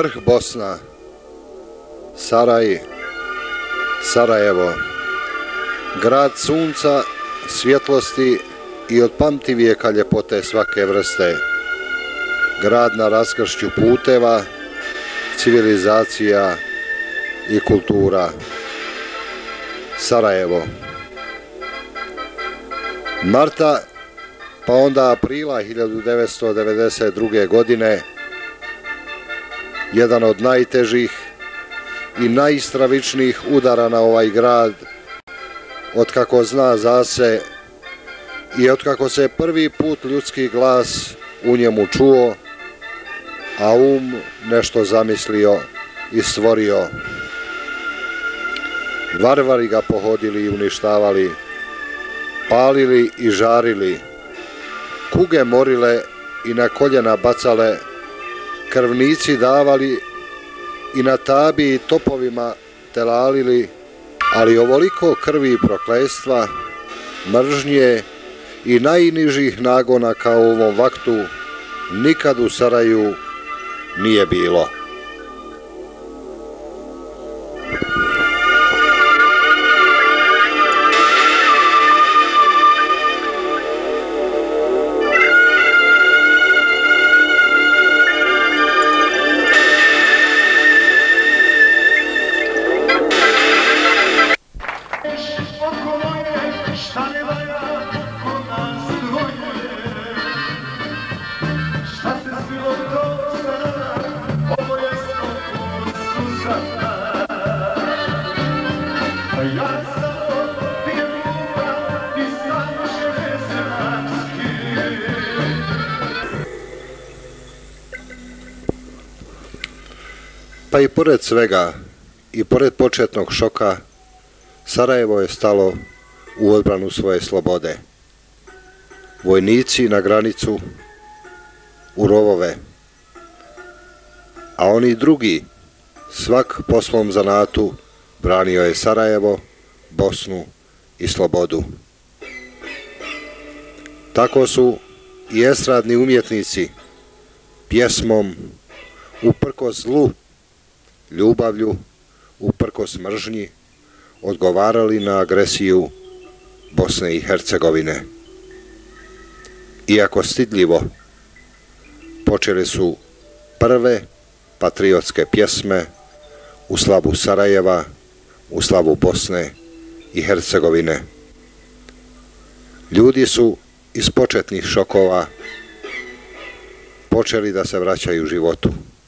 Vrh Bosna, Sarajevo, grad sunca, svjetlosti i od pamtivijeka ljepote svake vrste, grad na raskršću puteva, civilizacija i kultura. Sarajevo. Marta, pa onda aprila 1992. godine, jedan od najtežih i najstravičnijih udara na ovaj grad, otkako zna za se i otkako se prvi put ljudski glas u njemu čuo, a nešto zamislio i stvorio. Varvari ga pohodili i uništavali, palili i žarili, kuge morile i na koljena bacale, krvnici davali i na tabi i topovima telalili, ali ovoliko krvi i prokletstva, mržnje i najnižih nagona kao u ovom vaktu nikad u Saraju nije bilo. Pa i pored svega, i pored početnog šoka, Sarajevo je stalo u odbranu svoje slobode. Vojnici na granicu, u rovove, a oni drugi, svak po svom zanatu, branio je Sarajevo, Bosnu i slobodu. Tako su i estradni umjetnici pjesmom uprkos zlu, ljubavlju, uprkos mržnji, odgovarali na agresiju Bosne i Hercegovine. Iako stidljivo, počeli su prve patriotske pjesme u slavu Sarajeva, u slavu Bosne i Hercegovine. Ljudi su iz početnih šokova počeli da se vraćaju životu.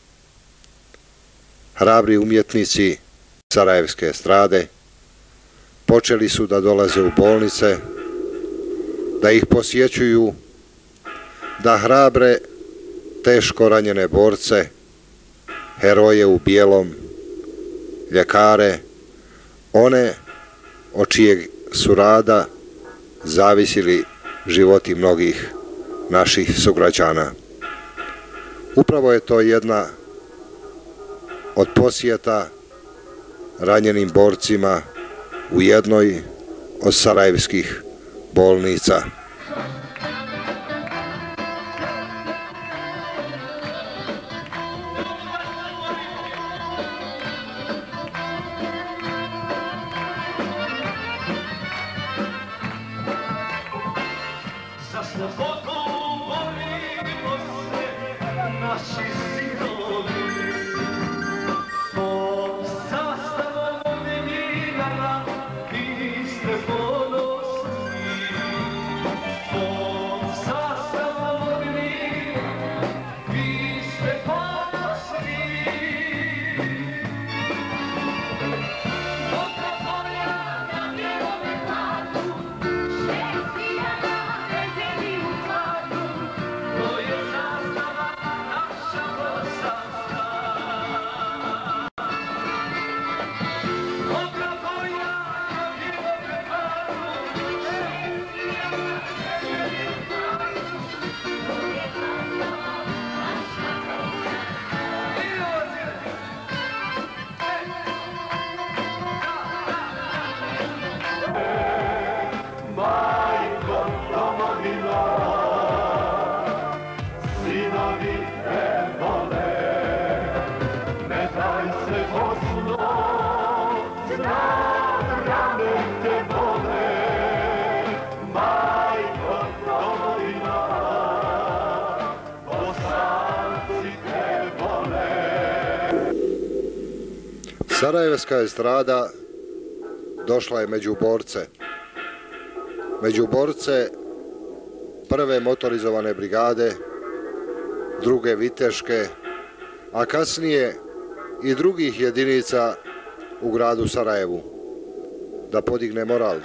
Hrabri umjetnici sarajevske estrade počeli su da dolaze u bolnice, da ih posjećuju, da hrabre teško ranjene borce, heroje u bijelom, ljekare, one od čijeg su rada zavisili životi mnogih naših sugrađana. Upravo je to jedna od posjeta ranjenim borcima u jednoj od sarajevskih bolnica. Sarajevska estrada došla je među borce prve motorizovane brigade, druge viteške, a kasnije i drugih jedinica u gradu Sarajevu, da podigne moral.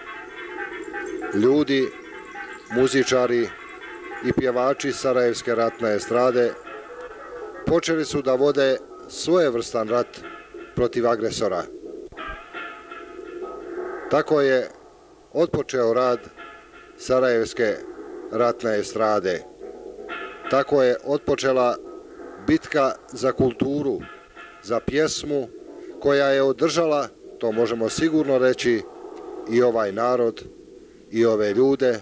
Ljudi, muzičari i pjevači Sarajevske ratne estrade počeli su da vode svojevrstan rat protiv agresora. Tako je otpočeo rad Sarajevske ratne estrade. Tako je otpočela bitka za kulturu, za pjesmu koja je održala, to možemo sigurno reći, i ovaj narod i ove ljude.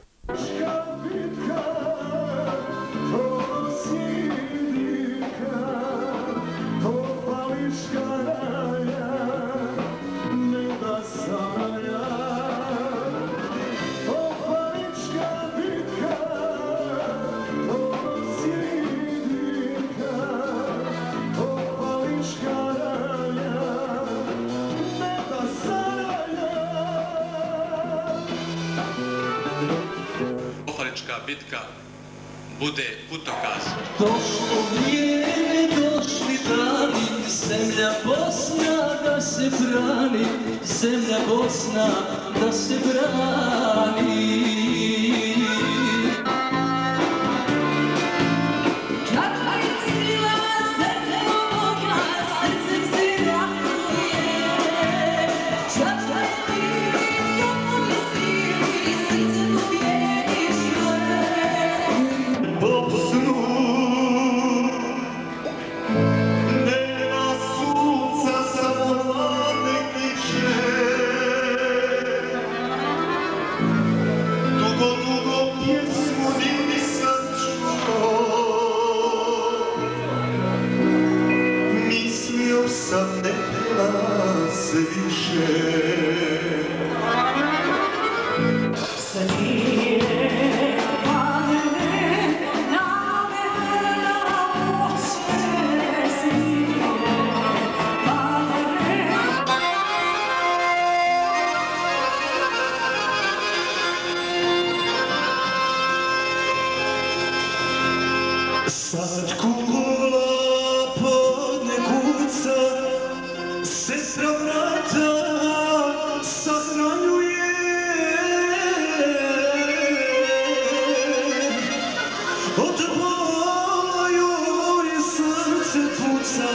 Bitka bude putokaz. Došlo vrijeme, došli dani, zemlja Bosna da se brani, zemlja Bosna da se brani. Kakva je sila, srce ovoga, srcem se ratuje. Kakva je ti, kako mi sili, srcem ubijeniš gore. Bosnu nema sunca, samo mlade kiše. Dugo, dugo pjesmu nisam čuo. Mislio sam ne pjeva se više. Sad kula podne kuca, sestra vrata sahranjuje. Od bola joj srce puca,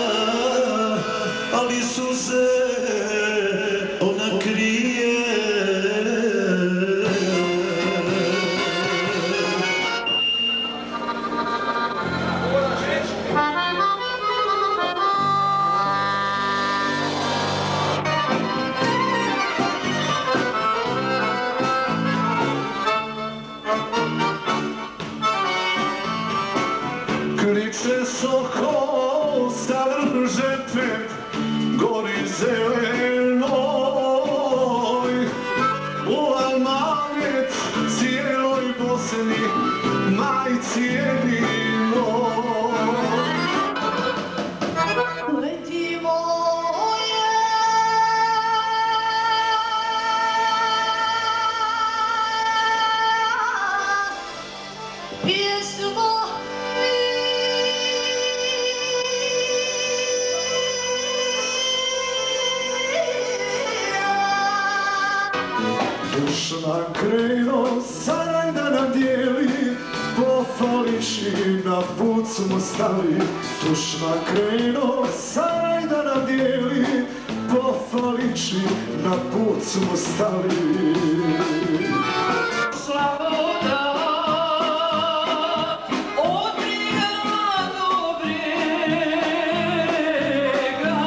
ali suze ona krije. Kriče soko sa žetve, gori zelenoj. U Almanet cijeloj Bosni, majci jedinoj. Leti moja, pjesmo Dušna kreno Saraj da nam dijeli, po fališi na put smo stali. Dušna kreno Saraj da nam dijeli, po fališi na put smo stali. Sloboda od brega do brega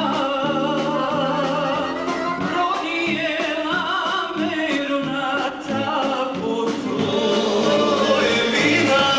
prodijela me runata po tvoje vina.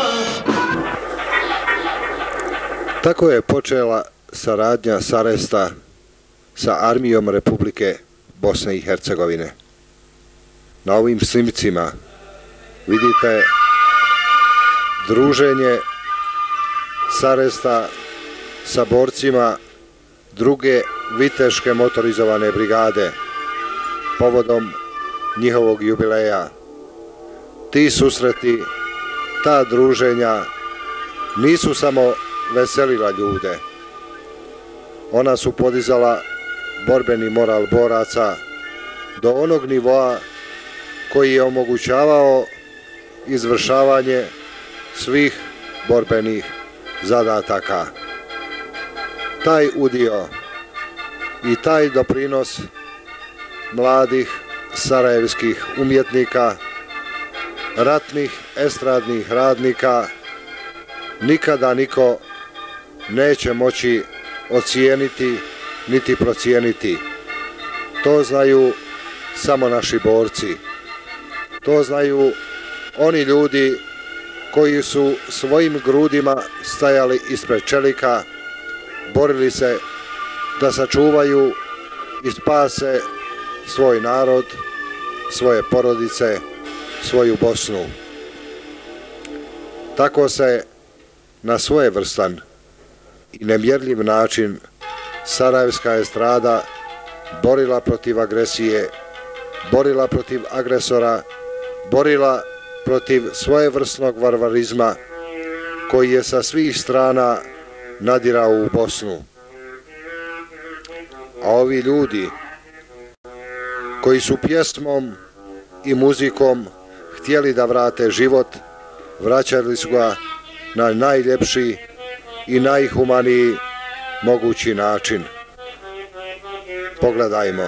Tako je počela saradnja Saresta sa armijom Republike Bosne i Hercegovine. Na ovim snimcima vidite druženje Saresta sa borcima druge viteške motorizovane brigade povodom njihovog jubileja. Ti susreti, ta druženja nisu samo veselila ljude. Ona su podizala borbeni moral boraca do onog nivoa koji je omogućavao izvršavanje svih borbenih zadataka. Taj udio i taj doprinos mladih sarajevskih umjetnika, ratnih estradnih radnika nikada niko neće moći ocijeniti niti procijeniti. To znaju samo naši borci. To znaju oni ljudi koji su svojim grudima stajali ispred čelika, borili se da sačuvaju i spase svoj narod, svoje porodice, svoju Bosnu. Tako se na svojevrstan i nemjerljiv način sarajevska estrada borila protiv agresije, borila protiv agresora, borila protiv svojevrsnog varvarizma koji je sa svih strana nadirao u Bosnu. A ovi ljudi koji su pjesmom i muzikom htjeli da vrate život, vraćali su ga na najljepši i najhumaniji mogući način. Pogledajmo.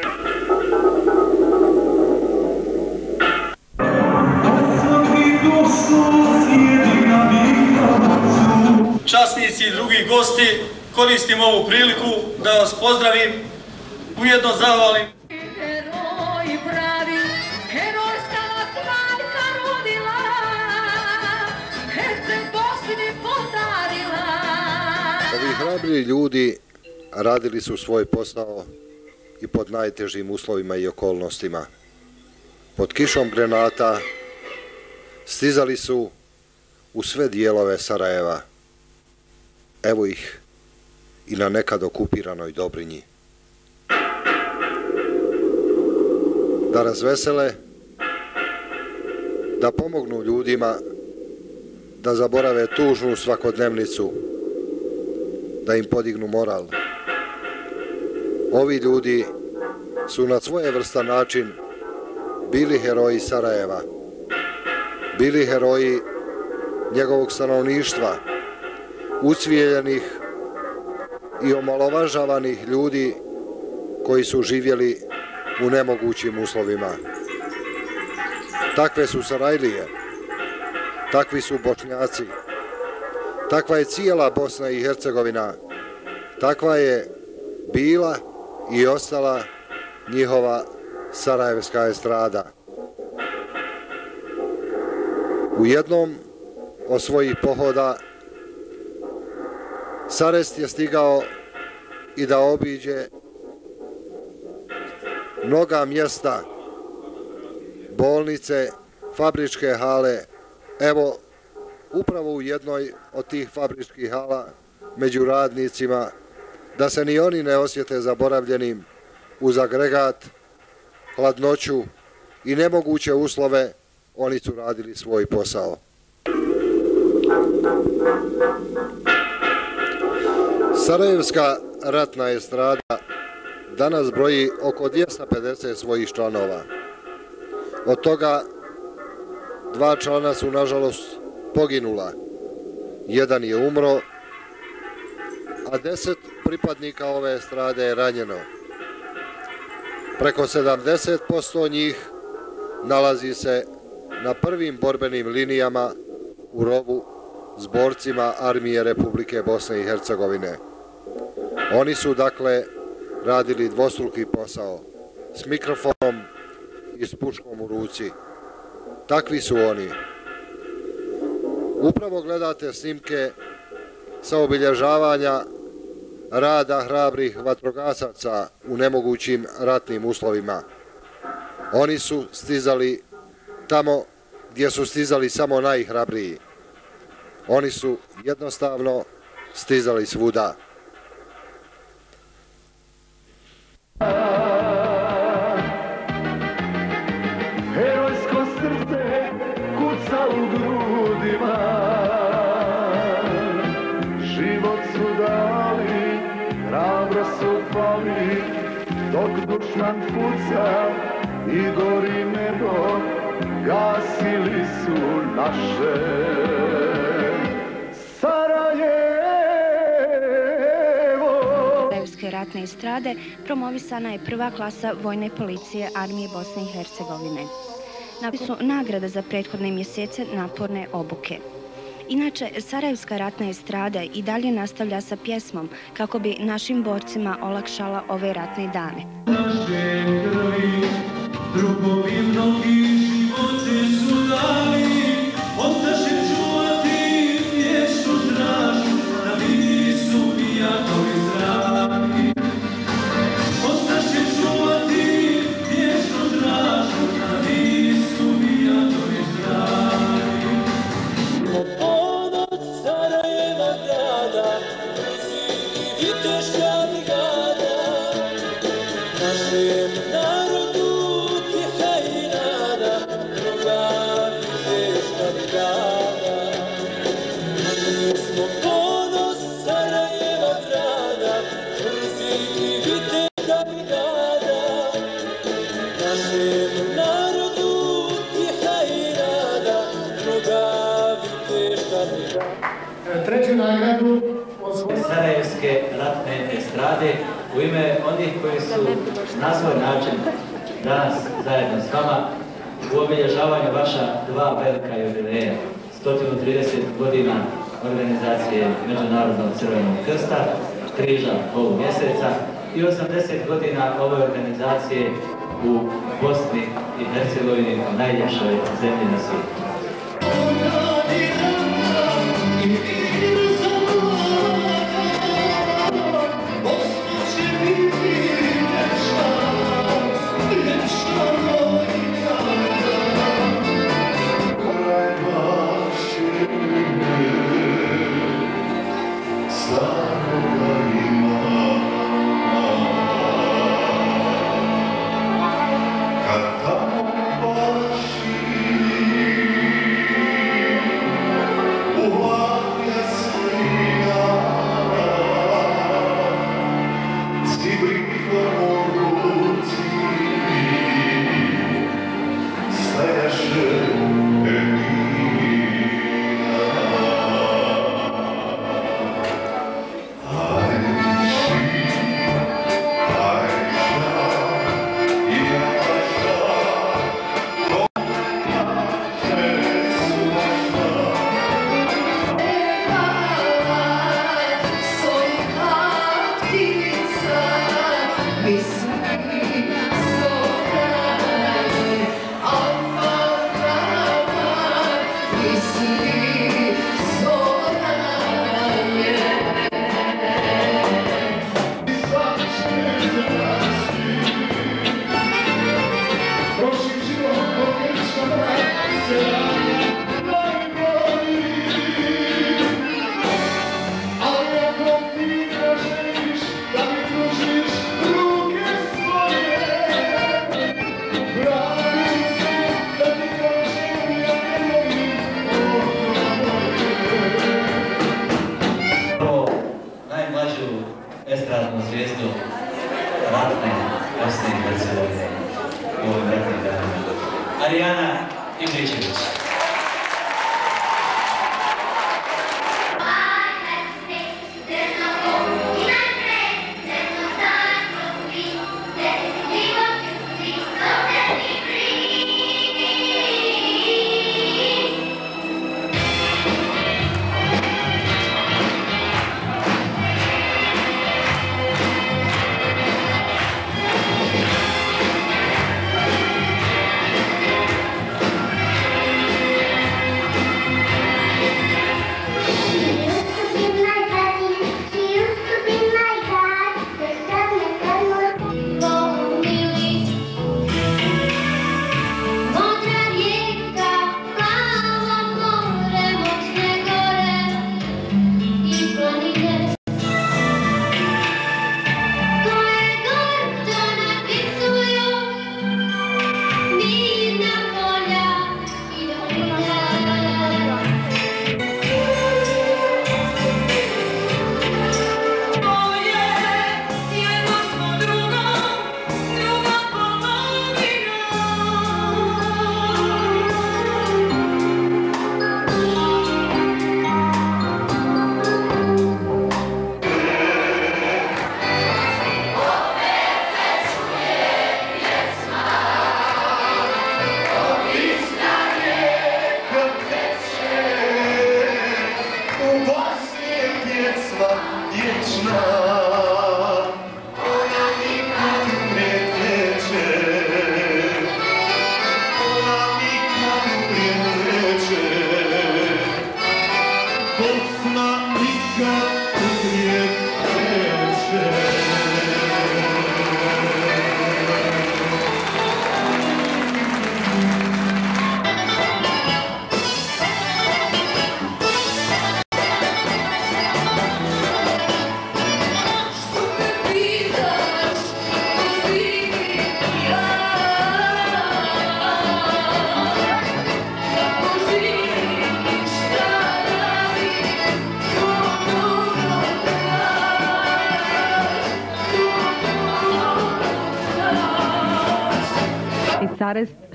Časnici i drugi gosti, koristim ovu priliku da vas pozdravim, ujedno zahvalim. Heroji pravi, herojska vas majka rodila, Herceg Bosni podarila. Ovi hrabri ljudi radili su svoj posao i pod najtežim uslovima i okolnostima. Pod kišom granata stizali su u sve dijelove Sarajeva. Evo ih i na nekad okupiranoj Dobrinji. Da razvesele, da pomognu ljudima, da zaborave tužnu svakodnevnicu, da im podignu moral. Ovi ljudi su na svojevrstan način bili heroji Sarajeva, bili heroji njegovog stanovništva, ucvijeljenih i omalovažavanih ljudi koji su živjeli u nemogućim uslovima. Takve su Sarajlije, takvi su Bošnjaci, takva je cijela Bosna i Hercegovina, takva je bila i ostala njihova sarajevska estrada. U jednom od svojih pohoda Sarest je stigao i da obiđe mnoga mjesta, bolnice, fabričke hale. Evo, upravo u jednoj od tih fabričkih hala među radnicima, da se ni oni ne osjete zaboravljenim uz agregat, hladnoću i nemoguće uslove, oni su radili svoj posao. Sarajevska ratna estrada danas broji oko 250 svojih članova. Od toga 2 člana su nažalost poginula. Jedan je umro, a 10 pripadnika ove estrade je ranjeno. Preko 70% njih nalazi se na prvim borbenim linijama u rovu s borcima Armije Republike Bosne i Hercegovine. Oni su dakle radili dvostruki posao s mikrofonom i s puškom u ruci. Takvi su oni. Upravo gledate snimke sa obilježavanja rada hrabrih vatrogasaca u nemogućim ratnim uslovima. Oni su stizali tamo gdje su stizali samo najhrabriji. Oni su jednostavno stizali svuda. herojsko srce kuca u grudima. Život su dali, hrabro su pali, dok dušman puca i gori nebo, gasili su naše Sarajevo. Sarajevske ratne estrade promovisana je prva klasa vojne policije Armije Bosne i Hercegovine. Su nagrada za prethodne mjesece naporne obuke. Inače, Sarajevska ratna estrada i dalje nastavlja sa pjesmom kako bi našim borcima olakšala ove ratne dane. Naše krvi, drugovi mnogi živote su dali, ostaše čuvati vječnu stražu, da mi nisu vijakovi zdravi. Ostaše čuvati vječnu stražu, da mi nisu vijakovi zdravi. Od Sarajeva grada, i viteška brigada, našem narodu utjeha i nada, druga viteška brigada. Mi smo ponos Sarajeva grada, čvrsti i viteška brigada, našem narodu utjeha i nada, druga viteška brigada. Treću nagradu Sarajevske ratne estrade u ime onih koji su na svoj način danas zajedno s vama u obilježavanju vaša dva velika jubileja, 130 godina organizacije Međunarodnog crvenog krsta, križa ovog mjeseca i 80 godina ove organizacije u Bosni i Hercegovini, najljepšoj zemlji na svijetu. Estradnu zvijezdu ratne Bosne i Hercegovine u ovim ratnim danima. Arijana Ibričević.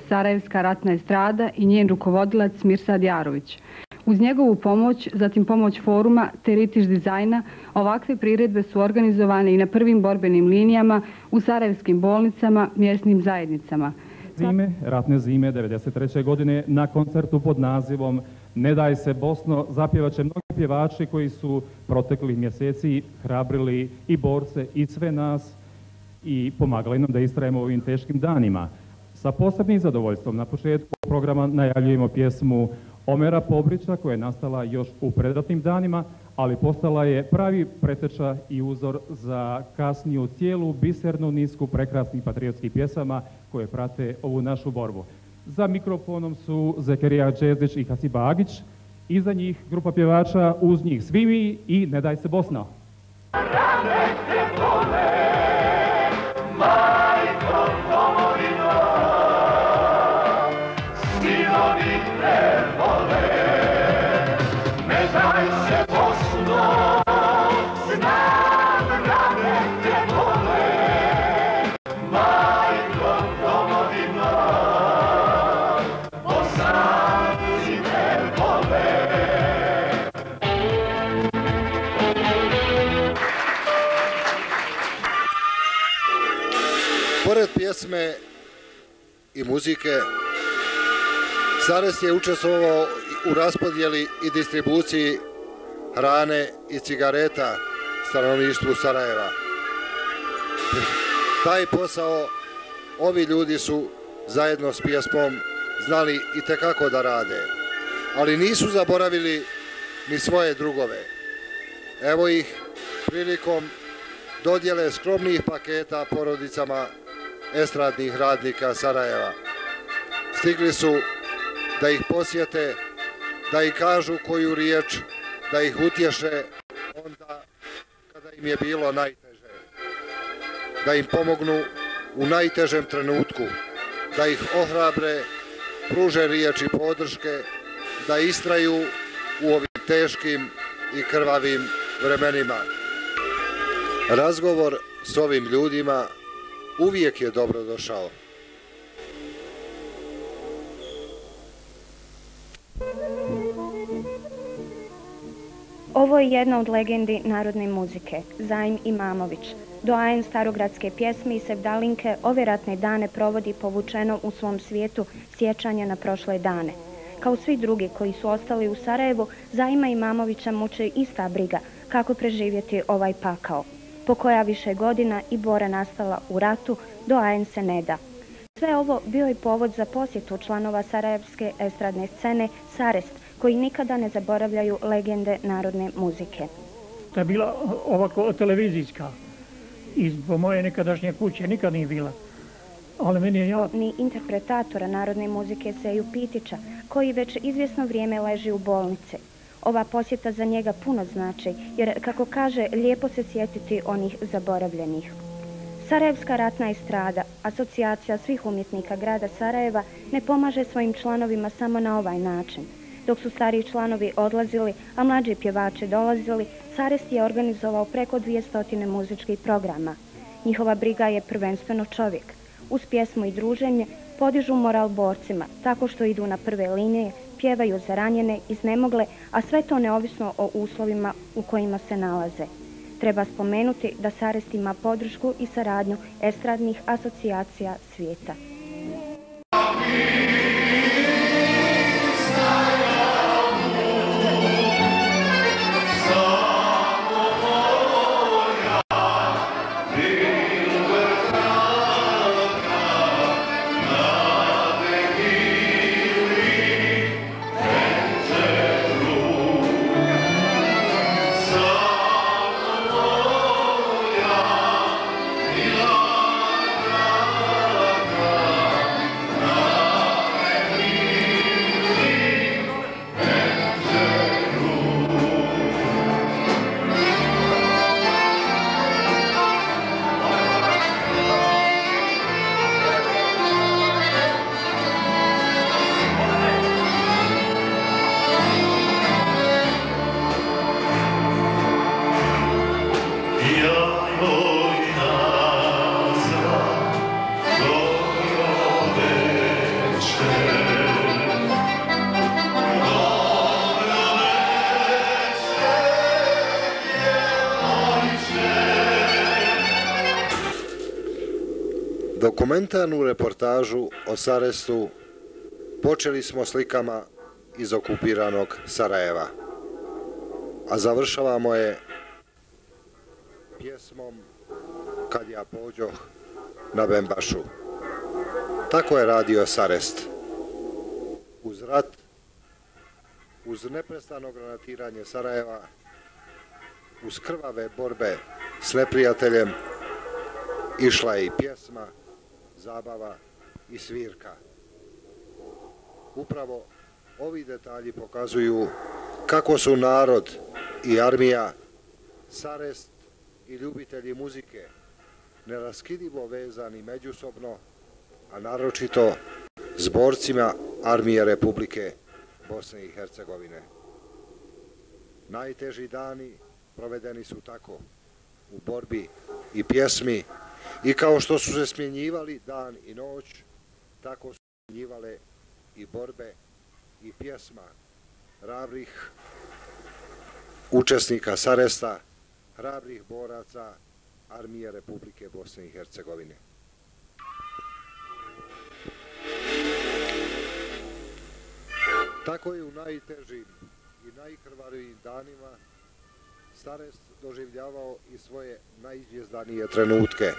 Sarajevska ratna estrada i njen rukovodilac Mirsad Jarović. Uz njegovu pomoć, zatim pomoć foruma te Ritiš dizajna, ovakve priredbe su organizovane i na prvim borbenim linijama, u sarajevskim bolnicama, mjesnim zajednicama. Ratne zime 1993. godine na koncertu pod nazivom Ne daj se Bosno zapjevaće mnogi pjevači koji su proteklih mjeseci hrabrili i borce i sve nas i pomagali nam da istrajemo u ovim teškim danima. Sa posebnim zadovoljstvom na početku programa najavljujemo pjesmu Omera Pobrića koja je nastala još u predratnim danima, ali postala je pravi preteča i uzor za kasniju cijelu bisernu nisku prekrasnih patriotskih pjesama koje prate ovu našu borbu. Za mikrofonom su Zekerija Đezdić i Hasiba Agić, iza njih grupa pjevača, uz njih svi mi i Ne daj se Bosno. Rane se vole, majko domovino, sinovi te vole, ne daj se Bosno, znam rane te vole, majko domovino, Bosanci te vole. Pored pjesme i muzike, Sarajevs je učestvovao u raspodjeli i distribuciji hrane i cigareta stanovništvu Sarajeva. Taj posao ovi ljudi su zajedno s pjesmom znali itekako da rade, ali nisu zaboravili ni svoje drugove. Evo ih prilikom dodjele skromnih paketa porodicama estradnih radnika Sarajeva. Stigli su da ih posjete, da ih kažu koju riječ, da ih utješe onda kada im je bilo najteže. Da im pomognu u najtežem trenutku, da ih ohrabre, pruže riječi podrške, da istraju u ovim teškim i krvavim vremenima. Razgovor s ovim ljudima uvijek je dobro došao. Ovo je jedna od legendi narodne muzike, Zaim Imamović. Doajen starogradske pjesme i sevdalinke ove ratne dane provodi povučeno u svom svijetu sjećanja na prošle dane. Kao svi drugi koji su ostali u Sarajevu, Zaima Imamovića muči ista briga kako preživjeti ovaj pakao. Po koja više godina i bora nastala u ratu, Doajen se ne da. Sve ovo bio je povod za posjetu članova sarajevske estradne scene Sarest, koji nikada ne zaboravljaju legende narodne muzike. To je bila ovako televizijska. I po moje nekadašnje kuće nikad nije bila. Ali meni je ni interpretatora narodne muzike Seju Pitića, koji već izvjesno vrijeme leži u bolnici. Ova posjeta za njega puno znači, jer, kako kaže, lijepo se sjetiti onih zaboravljenih. Sarajevska ratna estrada, asocijacija svih umjetnika grada Sarajeva, ne pomaže svojim članovima samo na ovaj način. Dok su stariji članovi odlazili, a mlađi pjevači dolazili, Sarest je organizovao preko 200 muzičkih programa. Njihova briga je prvenstveno čovjek. Uz pjesmu i druženje podižu moral borcima, tako što idu na prve linije, pjevaju za ranjene, iznemogle, a sve to neovisno o uslovima u kojima se nalaze. Treba spomenuti da Sarest ima podršku i saradnju estradnih asocijacija svijeta. Dokumentarnu reportažu o Sarestu počeli smo slikama iz okupiranog Sarajeva, a završavamo je pjesmom Kad ja pođoh na Bembašu. Tako je radio Sarest. Uz rat, uz neprestano granatiranje Sarajeva, uz krvave borbe s neprijateljem, išla je i pjesma, zabava i svirka. Upravo ovi detalji pokazuju kako su narod i armija, Sarest i ljubitelji muzike neraskidivo vezani međusobno, a naročito s borcima Armije Republike Bosne i Hercegovine. Najteži dani provedeni su tako, u borbi i pjesmi, i kao što su se smjenjivali dan i noć, tako su smjenjivale i borbe i pjesma hrabrih učesnika Saresta, hrabrih boraca Armije Republike Bosne i Hercegovine. Tako je u najtežim i najkrvavijim danima Sarest doživljavao i svoje najizvjezdanije trenutke.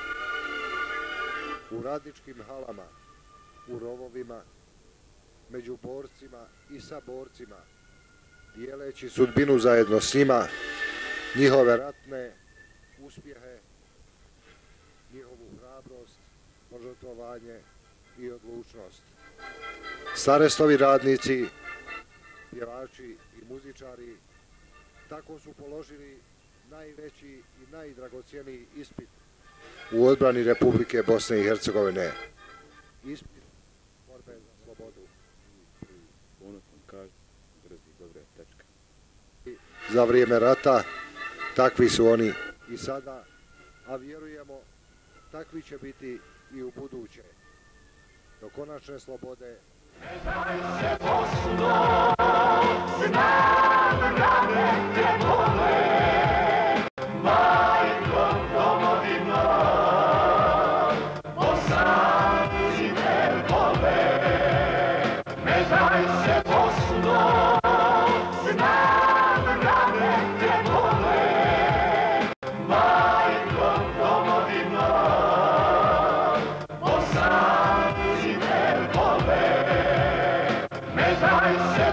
U radničkim halama, u rovovima, među borcima i sa borcima, dijeleći sudbinu zajedno s njima, njihove ratne uspjehe, njihovu hrabrost, požrtvovanje i odlučnost. Sarestovi radnici, pjevači i muzičari tako su položili najveći i najdragocjeniji ispit u odbrani Republike Bosne i Hercegovine. Ispit borbe za slobodu. Za vrijeme rata takvi su oni i sada, a vjerujemo takvi će biti i u buduće. Do konačne slobode. Ne daj se Bosno, znam rane te vole, majko domovino, Bosanci te vole. Ne daj se Bosno, znam rane te vole, majko domovino, Bosanci te vole. Ne daj se